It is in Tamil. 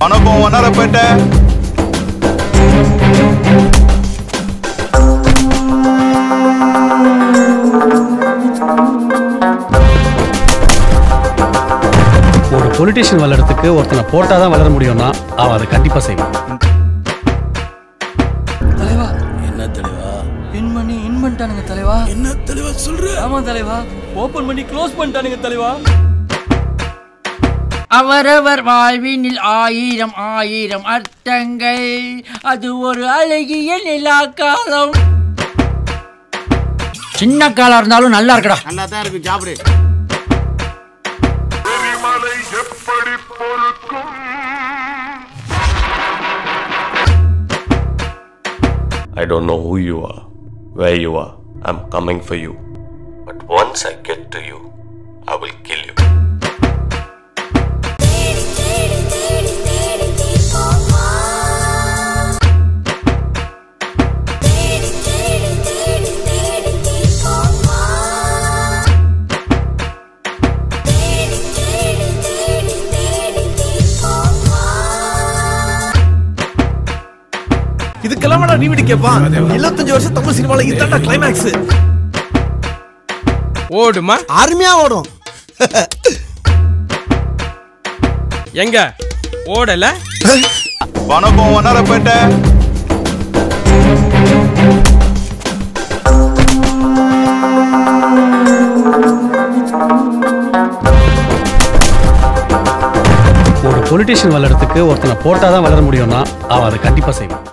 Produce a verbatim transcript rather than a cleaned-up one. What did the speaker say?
வணக்கம் வண்ணாரப்பேட்டை. ஒரு பொலிட்டிஷியன் வளர்றதுக்கு ஒருத்தனை போட்டாதான் வளர முடியும்னா அவன் அதை கண்டிப்பா செய்வான். தலைவா என்ன தலைவா? இன் பண்ணி இன் பண்ணிட்டானுங்க தலைவா. என்ன தலைவா சொல்ற? ஆமா தலைவா, ஓபன் பண்ணி க்ளோஸ் பண்ணிட்டானுங்க தலைவா. அவரவர் வாழ்வினில் ஆயிரம் ஆயிரம் அர்த்தங்கள், அது ஒரு அழகிய நிலா காலம். சின்ன காலம் இருந்தாலும் நல்லா இருக்கடா. நல்லா தான் இருக்கு, சாப்பிடு. I don't know who you are, where you are. I'm coming for you. But once I get to you, I will kill you. இதுக்கெல்லாம் நீ விடி கேப்பா. இருபத்தஞ்சு வருஷம் தமிழ் சினிமால இதான்டா கிளைமாக்ஸ். ஓடுமா? அருமையா ஓடும். எங்க ஓடல? வணக்கம் வண்ணாரப்பேட்டை. ஒரு பொலிட்டிஷியன் வளர்றதுக்கு ஒருத்தனை போட்டாதான் வளர முடியும்னா அவன் அதை கண்டிப்பா செய்வான்.